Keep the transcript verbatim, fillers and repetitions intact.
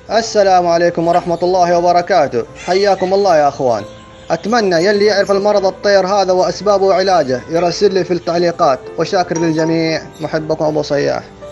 السلام عليكم ورحمة الله وبركاته، حياكم الله يا أخوان. أتمنى يلي يعرف المرض الطير هذا وأسبابه وعلاجه يرسل لي في التعليقات، وشاكر للجميع. محبكم أبو صياح.